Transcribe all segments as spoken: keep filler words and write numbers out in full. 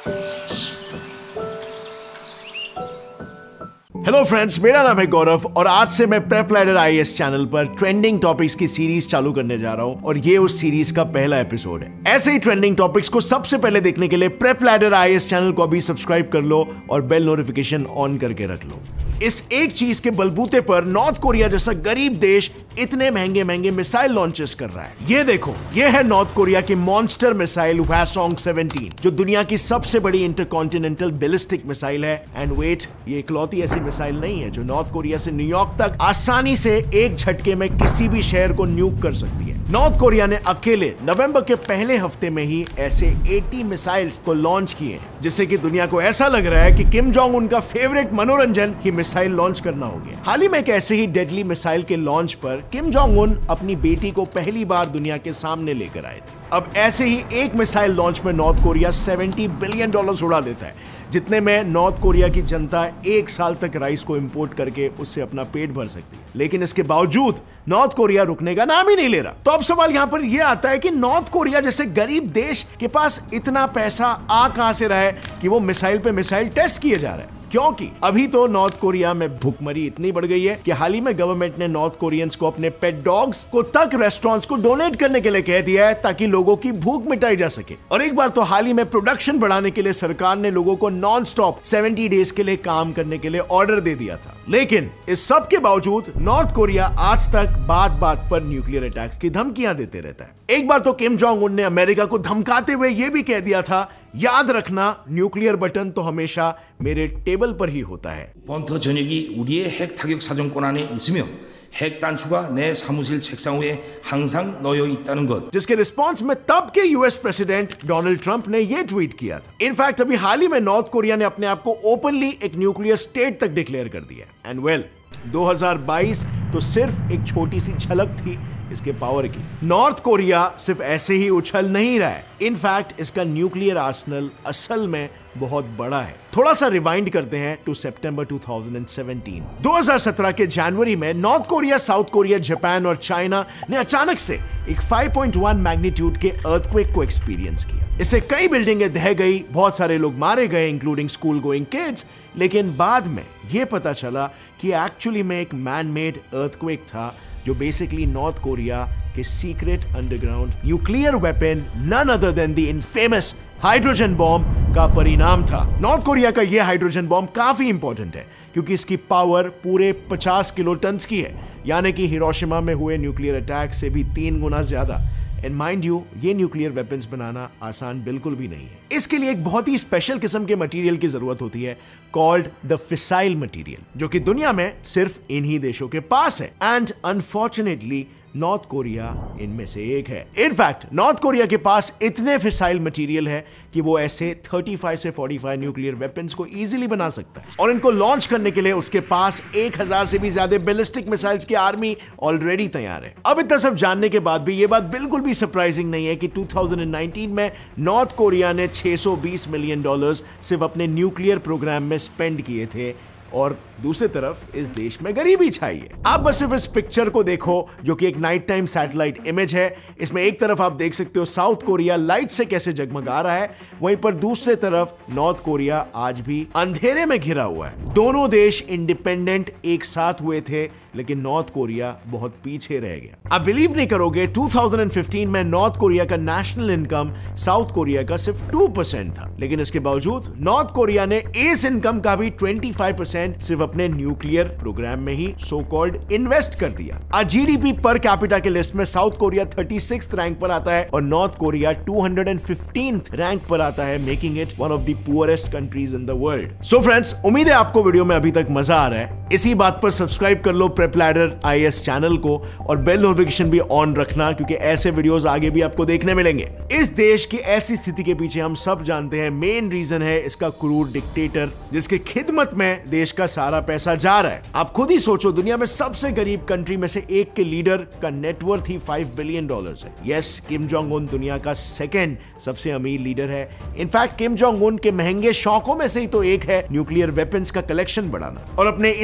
Hello friends, मेरा नाम है गौरव और आज से मैं प्रेप लैडर आईएएस चैनल पर ट्रेंडिंग टॉपिक्स की सीरीज चालू करने जा रहा हूं और ये उस सीरीज का पहला एपिसोड है। ऐसे ही ट्रेंडिंग टॉपिक्स को सबसे पहले देखने के लिए प्रेप लैडर आईएएस चैनल को अभी सब्सक्राइब कर लो और बेल नोटिफिकेशन ऑन करके रख लो। इस एक चीज के बलबूते पर नॉर्थ कोरिया जैसा गरीब देश इतने महंगे महंगे मिसाइल लॉन्चेस कर रहा है। ये देखो, ये है नॉर्थ कोरिया की मॉन्स्टर मिसाइल हवासोंग सत्रह, जो दुनिया की सबसे बड़ी इंटरकॉन्टिनेंटल बैलिस्टिक मिसाइल है। एंड वेट, ये इकलौती ऐसी मिसाइल नहीं है जो नॉर्थ कोरिया से न्यूयॉर्क तक आसानी से एक झटके में किसी भी शहर को न्यूक कर सकती है। नॉर्थ कोरिया ने अकेले नवंबर के पहले हफ्ते में ही ऐसे अस्सी मिसाइल्स को लॉन्च किए हैं, जिससे कि दुनिया को ऐसा लग रहा है कि किम जोंग उनका फेवरेट मनोरंजन ही मिसाइल लॉन्च करना हो गया। हाल ही में एक ऐसे ही डेडली मिसाइल के लॉन्च पर किम जोंग उन अपनी बेटी को पहली बार दुनिया के सामने लेकर आए थे। अब ऐसे ही एक मिसाइल लॉन्च में नॉर्थ कोरिया सत्तर बिलियन डॉलर्स उड़ा देता है, जितने में नॉर्थ कोरिया की जनता एक साल तक राइस को इंपोर्ट करके उससे अपना पेट भर सकती है। लेकिन इसके बावजूद नॉर्थ कोरिया रुकने का नाम ही नहीं ले रहा। तो अब सवाल यहां पर यह आता है कि नॉर्थ कोरिया जैसे गरीब देश के पास इतना पैसा आ कहां से रहा है कि वो मिसाइल पे मिसाइल टेस्ट किए जा रहे हैं। क्योंकि अभी तो नॉर्थ कोरिया में भूखमरी इतनी बढ़ गई है कि हाल ही में गवर्नमेंट ने नॉर्थ कोरियंस को अपने पेट डॉग्स को तक रेस्टोरेंट्स को डोनेट करने के लिए कह दिया है, ताकि लोगों की भूख मिटाई जा सके। और एक बार तो हाल ही में प्रोडक्शन बढ़ाने के लिए सरकार ने लोगों को नॉन स्टॉप सत्तर डेज के लिए काम करने के लिए ऑर्डर दे दिया था। लेकिन इस सब के बावजूद नॉर्थ कोरिया आज तक बात बात पर न्यूक्लियर अटैक्स की धमकियां देते रहता है। एक बार तो किम जोंग उन ने अमेरिका को धमकाते हुए यह भी कह दिया था, याद रखना न्यूक्लियर बटन तो हमेशा मेरे टेबल पर ही होता है। 번터 전역이 우리의 핵 타격 사정권 안에 있으며 핵 단추가 내 사무실 책상 위에 항상 놓여 있다는 것। जिसके रिस्पांस में तब के यूएस प्रेसिडेंट डोनाल्ड ट्रंप ने यह ट्वीट किया था। इनफैक्ट अभी हाल ही में नॉर्थ कोरिया ने अपने आप को ओपनली एक न्यूक्लियर स्टेट तक डिक्लेयर कर दिया। एंड वेल, दो हज़ार बाईस तो सिर्फ एक छोटी सी झलक थी इसके पावर की। नॉर्थ कोरिया सिर्फ ऐसे ही उछल नहीं रहा है, इनफैक्ट इसका न्यूक्लियर आर्सेनल असल में बहुत बड़ा है। थोड़ा सा रिवाइंड करते हैं टू सितंबर दो हज़ार सत्रह। दो हज़ार सत्रह के जनवरी में North Korea, South Korea, Japan और चाइना ने अचानक से एक पाँच पॉइंट एक मैग्नीट्यूड के अर्थक्वेक को एक्सपीरियंस किया। इससे कई बिल्डिंगें ढह गई, बहुत सारे लोग मारे गए, इंक्लूडिंग स्कूल गोइंग किड्स। लेकिन बाद में यह पता चला कि एक्चुअली में एक मैन मेड अर्थक्वेक था, जो बेसिकली नॉर्थ कोरिया के secret underground nuclear weapon none other than the infamous hydrogen bomb का परिणाम था। नॉर्थ कोरिया का यह हाइड्रोजन बॉम्ब काफी इंपॉर्टेंट है क्योंकि इसकी पावर पूरे पचास किलो टन की है, यानी कि हिरोशिमा में हुए न्यूक्लियर अटैक से भी तीन गुना ज्यादा। एंड माइंड यू, ये न्यूक्लियर वेपन्स बनाना आसान बिल्कुल भी नहीं है। इसके लिए एक बहुत ही स्पेशल किस्म के मटेरियल की जरूरत होती है, कॉल्ड द फिसाइल मटेरियल, जो कि दुनिया में सिर्फ इन्हीं देशों के पास है। एंड अनफॉर्चुनेटली नॉर्थ कोरिया इनमें से एक है। इनफैक्ट नॉर्थ कोरिया के पास इतने फिसाइल मटेरियल है कि वो ऐसे पैंतीस से पैंतालीस न्यूक्लियर वेपन्स को इजीली बना सकता है। और इनको लॉन्च करने के लिए उसके पास एक हज़ार से भी ज्यादा बैलिस्टिक मिसाइल्स की आर्मी ऑलरेडी तैयार है। अब इतना सब जानने के बाद भी ये बात बिल्कुल भी सरप्राइजिंग नहीं है कि दो हज़ार उन्नीस में नॉर्थ कोरिया ने छह सौ बीस मिलियन डॉलर्स सिर्फ अपने न्यूक्लियर प्रोग्राम में स्पेंड किए थे, और दूसरी तरफ इस देश में गरीबी छाई है। आप बस सिर्फ इस पिक्चर को देखो, जो कि एक नाइट टाइम सैटेलाइट इमेज है। इसमें एक तरफ आप देख सकते हो साउथ कोरिया लाइट से कैसे जगमगा रहा है, वहीं पर दूसरे तरफ नॉर्थ कोरिया आज भी अंधेरे में घिरा हुआ है। दोनों देश इंडिपेंडेंट एक साथ हुए थे, लेकिन नॉर्थ कोरिया बहुत पीछे रह गया। आप बिलीव नहीं करोगे, दो हज़ार पंद्रह में नॉर्थ कोरिया का नेशनल इनकम साउथ कोरिया का सिर्फ दो परसेंट था, लेकिन इसके बावजूद नॉर्थ कोरिया ने इस इनकम का भी पच्चीस परसेंट सिर्फ अपने न्यूक्लियर प्रोग्राम में ही सो कॉल्ड इन्वेस्ट कर दिया। आज जीडीपी पर कैपिटा के लिस्ट में साउथ कोरिया छत्तीसवें रैंक पर आता है और नॉर्थ कोरिया दो सौ पंद्रहवें रैंक पर आता है, making it one of the poorest countries in the world. So friends, उम्मीद है आपको वीडियो में अभी तक मजा आ रहा है। इसी बात पर सब्सक्राइब कर लो प्रेप लैडर आईएएस चैनल को और बेल नोटिफिकेशन भी ऑन रखना, क्योंकि ऐसे वीडियोस आगे भी आपको देखने मिलेंगे। इस देश की ऐसी स्थिति के पीछे हम सब जानते हैं मेन रीजन है इसका क्रूर डिक्टेटर, जिसके खिदमत में देश का सारा पैसा जा रहा है। आप खुद ही सोचो, दुनिया में सबसे गरीब कंट्री में से एक के लीडर का नेटवर्थ ही पाँच बिलियन डॉलर्स है। यस, किम जोंग उन दुनिया का सेकंड सबसे अमीर लीडर है। इनफैक्ट किम जोंग उन के महंगे शौकों में से ही तो एक है न्यूक्लियर वेपन्स का कलेक्शन बढ़ाना। और अपने इस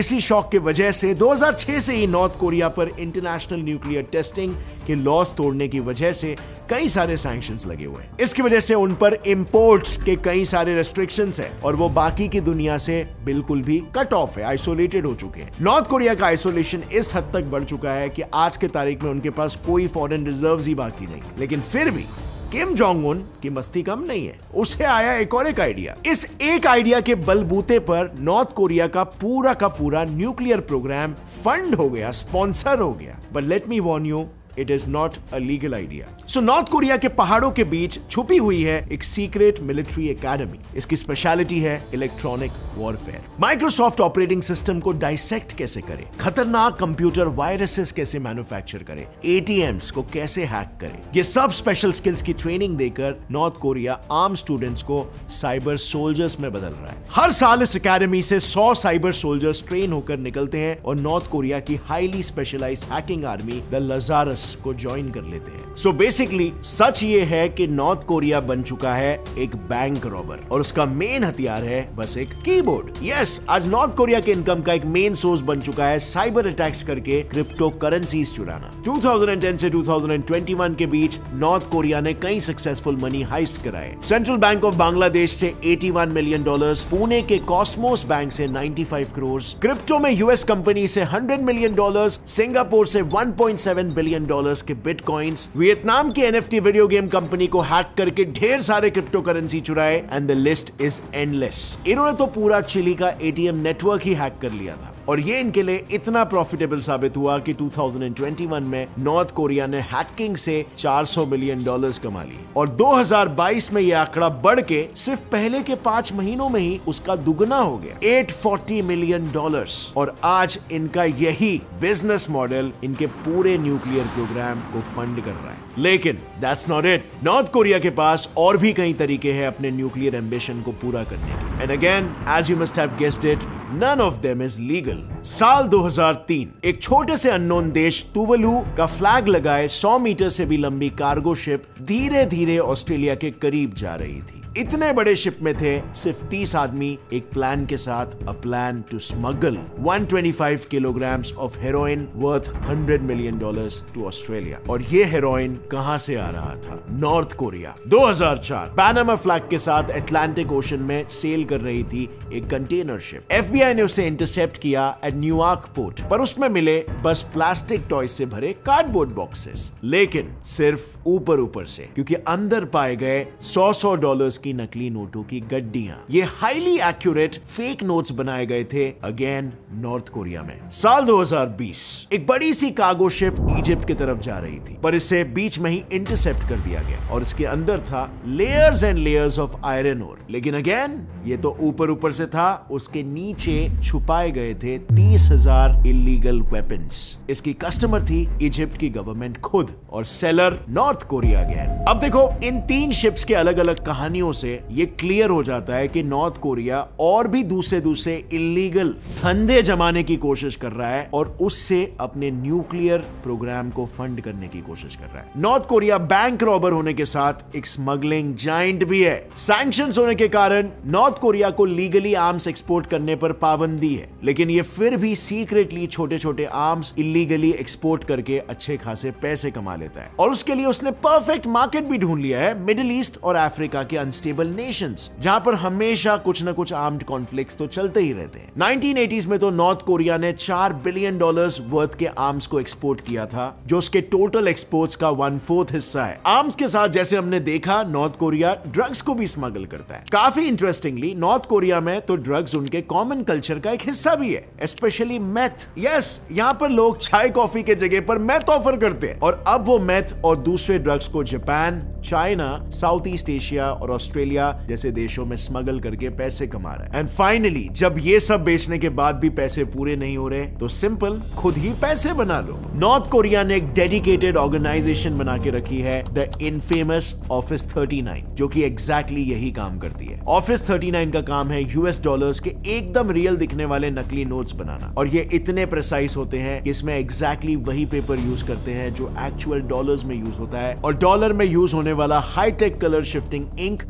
इसी शौक की वजह से दो हज़ार छह से ही नॉर्थ कोरिया पर इंटरनेशनल न्यूक्लियर टेस्टिंग के लॉस तोड़ने की वजह से कई सारे सैंक्शंस लगे हुए हैं। इसकी वजह से उन पर इंपोर्ट्स के कई सारे रेस्ट्रिक्शंस हैं और वो बाकी की दुनिया से बिल्कुल भी कट ऑफ है, आइसोलेटेड हो चुके हैं। नॉर्थ कोरिया का आइसोलेशन इस हद तक बढ़ चुका है कि आज के तारीख में उनके पास कोई फॉरेन रिजर्व्स ही बाकी नहीं। लेकिन फिर भी किम जोंग उन की मस्ती कम नहीं है, उसे आया एक और एक आइडिया। इस एक आइडिया के बलबूते पर नॉर्थ कोरिया का पूरा का पूरा न्यूक्लियर प्रोग्राम फंड हो गया, स्पॉन्सर हो गया। But let me warn you, it is not a legal idea. So North Korea के पहाड़ों के बीच छुपी हुई है एक सीक्रेट मिलिट्री एकेडमी। इसकी स्पेशलिटी है electronic warfare. Microsoft operating system को डाइसेक्ट कैसे करे, खतरनाक कंप्यूटर वायरसेस कैसे मैन्युफैक्चर करे, एटीएम्स को कैसे हैक करे, ये सब स्पेशल स्किल्स की ट्रेनिंग देकर नॉर्थ कोरिया आर्म स्टूडेंट्स को साइबर सोल्जर्स में बदल रहा है। हर साल इस एकेडमी से सौ साइबर सोल्जर्स ट्रेन होकर निकलते हैं और नॉर्थ कोरिया की highly specialised hacking army the Lazarus को ज्वाइन कर लेते हैं। सो बेसिकली सच ये है कि नॉर्थ कोरिया बन चुका है एक बैंक रॉबर और उसका मेन हथियार है बस एक कीबोर्ड। यस, आज नॉर्थ कोरिया के इनकम का एक मेन सोर्स बन चुका है साइबर अटैक्स करके क्रिप्टो करेंसीज चुराना। दो हज़ार दस से दो हज़ार इक्कीस के बीच नॉर्थ कोरिया ने कई सक्सेसफुल मनी हाइस्ट कराए। सेंट्रल बैंक ऑफ बांग्लादेश से इक्यासी मिलियन डॉलर्स, पुणे के कॉस्मोस बैंक से पचानवे करोड़, क्रिप्टो में यूएस कंपनी से सौ मिलियन डॉलर्स, सिंगापुर से एक पॉइंट सात बिलियन डॉलर्स के बिटकॉइंस, वियतनाम की एनएफटी वीडियो गेम कंपनी को हैक करके ढेर सारे क्रिप्टो करेंसी चुराए and the list is endless. इन्होंने तो पूरा चिली का एटीएम नेटवर्क ही हैक कर लिया था और ये इनके लिए इतना प्रॉफिटेबल साबित हुआ कि दो हज़ार इक्कीस में नॉर्थ कोरिया ने हैकिंग से चार सौ मिलियन डॉलर्स कमा लिए और दो हज़ार बाईस में यह आंकड़ा बढ़ के सिर्फ पहले के पांच महीनों में ही उसका दुगना हो गया, आठ सौ चालीस मिलियन डॉलर्स। और आज इनका यही बिजनेस मॉडल इनके पूरे न्यूक्लियर प्रोग्राम को फंड कर रहा है। लेकिन that's not it. North Korea के पास और भी कई तरीके हैं अपने न्यूक्लियर एम्बिशन को पूरा करने के। And again, as you must have guessed it, none of them is legal। साल दो हज़ार तीन, एक छोटे से अननोन देश तुवलू का फ्लैग लगाए सौ मीटर से भी लंबी कार्गो शिप धीरे धीरे ऑस्ट्रेलिया के करीब जा रही थी। इतने बड़े शिप में थे सिर्फ तीस आदमी एक प्लान के साथ, अ प्लान टू स्मगल एक सौ पच्चीस किलोग्राम्स ऑफ हेरोइन वर्थ सौ मिलियन डॉलर्स टू ऑस्ट्रेलिया। और ये हेरोइन कहां से आ रहा था? North Korea. दो हज़ार चार, पैनामा फ्लैग के साथ अटलांटिक ओशन में सेल कर रही थी एक कंटेनर शिप। एफबीआई ने उसे इंटरसेप्ट किया एट न्यूयॉर्क पोर्ट, पर उसमें मिले बस प्लास्टिक टॉयज से भरे कार्डबोर्ड बॉक्सेस, लेकिन सिर्फ ऊपर ऊपर से, क्योंकि अंदर पाए गए सौ सौ डॉलर्स की नकली नोटों की गड्डियां। ये हाईली एक्यूरेट फेक नोट्स बनाए गए थे अगेन नॉर्थ कोरिया में। साल दो हज़ार बीस, एक बड़ी सी कार्गो शिप इजिप्ट की तरफ जा रही थी, पर इसे बीच में ही इंटरसेप्ट कर दिया गया और इसके अंदर था layers and layers of iron ore. लेकिन अगेन ये तो ऊपर ऊपर से था, उसके नीचे छुपाए गए थे तीस हजार इलीगल वेपन्स। इसकी कस्टमर थी इजिप्ट की गवर्नमेंट खुद और सेलर नॉर्थ कोरिया अगेन। अब देखो, इन तीन शिप्स के अलग अलग कहानियों से ये क्लियर हो जाता है कि नॉर्थ कोरिया और भी दूसरे दूसरे इलीगल धंधे जमाने की कोशिश कर रहा है और उससे अपने न्यूक्लियर प्रोग्राम को फंड करने की कोशिश कर रहा है। नॉर्थ कोरिया बैंक रॉबर होने के साथ एक स्मगलिंग जाइंट भी है। सैंक्शंस होने के कारण नॉर्थ कोरिया को लीगली आर्म्स एक्सपोर्ट करने पर पाबंदी है, लेकिन ये फिर भी सीक्रेटली छोटे छोटे आर्म्स इलीगली एक्सपोर्ट करके अच्छे खासे पैसे कमा लेता है और उसके लिए उसने परफेक्ट मार्केट भी ढूंढ लिया है, मिडिल ईस्ट और अफ्रीका के अनस्टेबल नेशंस, जहां पर हमेशा कुछ न कुछ आर्म्ड कॉन्फ्लिक्ट्स तो चलते ही रहते हैं। नाइनटीन एटीज़ में तो नॉर्थ कोरिया ने चार बिलियन डॉलर्स वर्थ के आर्म्स को एक्सपोर्ट किया था, जो उसके टोटल एक्सपोर्ट्स का वन फोर्थ हिस्सा है। आर्म्स के साथ जैसे हमने देखा, नॉर्थ कोरिया ड्रग्स को भी स्मगल करता है। काफी इंटरेस्टिंगली, नॉर्थ कोरिया में तो ड्रग्स उनके कॉमन कल्चर का एक हिस्सा भी है, स्पेशली मेथ। यस, यहाँ पर लोग चाय कॉफी के जगह पर मेथ ऑफर करते हैं और अब वो मेथ और दूसरे ड्रग्स को Japan, China, South East Asia और ऑस्ट्रेलिया जैसे देशों में स्मगल करके पैसे कमा रहा है। एंड फाइनली, जब ये सब बेचने के बाद भी पैसे पूरे नहीं हो रहे, तो सिंपल खुद ही पैसे बना लो। नॉर्थ कोरिया ने एक डेडिकेटेड ऑर्गेनाइजेशन बना के रखी है, the infamous office thirty nine, जो कि एग्जैक्टली यही काम करती है। ऑफिस थर्टी नाइन का काम है यूएस डॉलर्स के एकदम रियल दिखने वाले नकली नोट्स बनाना, और ये इतने प्रिसाइज होते हैं कि इसमें एग्जैक्टली वही पेपर यूज करते हैं जो एक्चुअल डॉलर्स में यूज होता है, और डॉलर में यूज होने वाला हाईटेक कलर शिफ्टिंग इंक भी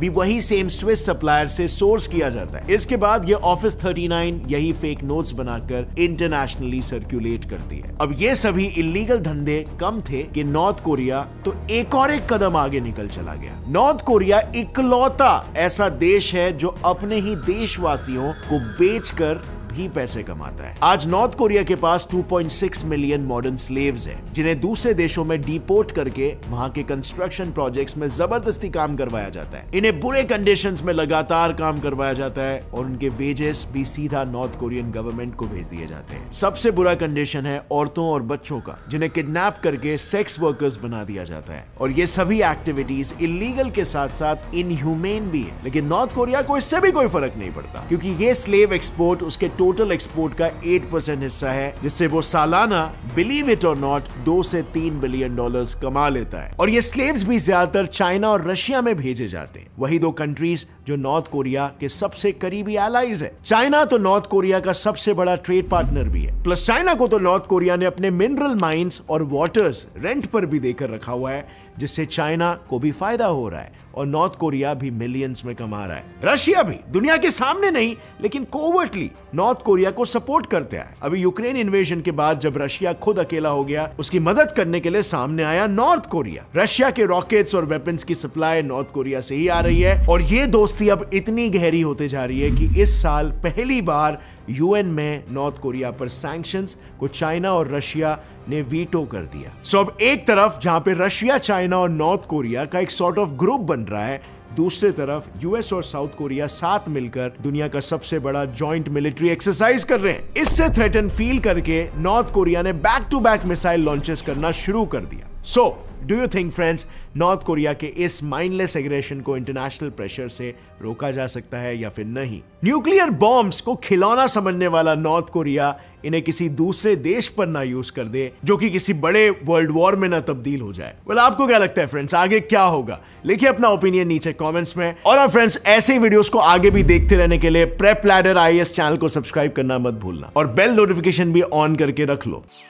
वही सेम स्विस सप्लायर से सोर्स किया जाता है। इसके बाद ये ऑफिस थर्टी नाइन यही फेक नोट्स बनाकर इंटरनेशनली सर्कुलेट करती है। अब ये सभी इलीगल धंधे कम थे कि नॉर्थ कोरिया तो एक और एक कदम आगे निकल चला गया। नॉर्थ कोरिया इकलौता ऐसा देश है जो अपने ही देशवासियों को बेचकर भी पैसे कमाता है। आज नॉर्थ कोरिया के पास two point six million modern slaves हैं, जिन्हें दूसरे देशों में डिपोर्ट करके वहां के कंस्ट्रक्शन प्रोजेक्ट्स में जबरदस्ती काम करवाया जाता है। इन्हें बुरे कंडीशंस में लगातार काम करवाया जाता है और उनके वेजेस भी सीधा नॉर्थ कोरियन गवर्नमेंट को भेज दिए जाते हैं। सबसे बुरा कंडीशन है औरतों और बच्चों का, जिन्हें किडनैप करके सेक्स वर्कर्स बना दिया जाता है। और ये सभी एक्टिविटीज इलीगल के साथ साथ इनह्यूमेन भी है, लेकिन नॉर्थ कोरिया को इससे भी कोई फर्क नहीं पड़ता, क्योंकि ये स्लेव एक्सपोर्ट उसके टोटल एक्सपोर्ट का एट परसेंट हिस्सा है, जिससे वो सालाना बिलीव इट और नॉट दो से तीन बिलियन डॉलर्स कमा लेता है। और ये स्लेव्स भी ज्यादातर चाइना और रशिया में भेजे जाते हैं, वही दो कंट्रीज जो नॉर्थ कोरिया के सबसे करीबी एलाइज है। चाइना तो नॉर्थ कोरिया का सबसे बड़ा ट्रेड पार्टनर भी है, प्लस चाइना को तो नॉर्थ कोरिया ने अपने मिनरल माइंस और वाटर्स रेंट पर भी देकर रखा हुआ है, जिससे चाइना को भी फायदा हो रहा है और नॉर्थ कोरिया भी मिलियंस में कमा रहा है। रशिया भी दुनिया के सामने नहीं, लेकिन कोवर्टली नॉर्थ कोरिया को सपोर्ट करते हैं। अभी यूक्रेन इन्वेजन के बाद जब रशिया खुद अकेला हो गया, उसकी मदद करने के लिए सामने आया नॉर्थ कोरिया। रशिया के रॉकेट्स और वेपन्स की सप्लाई नॉर्थ कोरिया से ही आ रही है और ये दोस्ती अब इतनी गहरी होते जा रही है कि इस साल पहली बार यूएन में नॉर्थ कोरिया पर सैंक्शंस को चाइना और रशिया ने वीटो कर दिया। सो अब एक तरफ जहां पे रशिया, चाइना और नॉर्थ कोरिया का एक सॉर्ट ऑफ ग्रुप बन रहा है, दूसरी तरफ यूएस और साउथ कोरिया साथ मिलकर दुनिया का सबसे बड़ा जॉइंट मिलिट्री एक्सरसाइज कर रहे हैं। इससे थ्रेटन फील करके नॉर्थ कोरिया ने back to back missile launches करना शुरू कर दिया। So do you think friends, North Korea के इस माइंडलेस एग्रेशन को इंटरनेशनल प्रेशर से रोका जा सकता है या फिर नहीं? न्यूक्लियर बॉम्ब्स को खिलौना समझने वाला नॉर्थ कोरिया इन्हें किसी दूसरे देश पर ना यूज कर दे, जो कि किसी बड़े वर्ल्ड वॉर में ना तब्दील हो जाए। वेल, आपको क्या लगता है फ्रेंड्स, आगे क्या होगा? लिखिए अपना ओपिनियन नीचे कमेंट्स में। और फ्रेंड्स, ऐसे ही वीडियोस को आगे भी देखते रहने के लिए प्रेप लैडर आईएएस चैनल को सब्सक्राइब करना मत भूलना और बेल नोटिफिकेशन भी ऑन करके रख लो।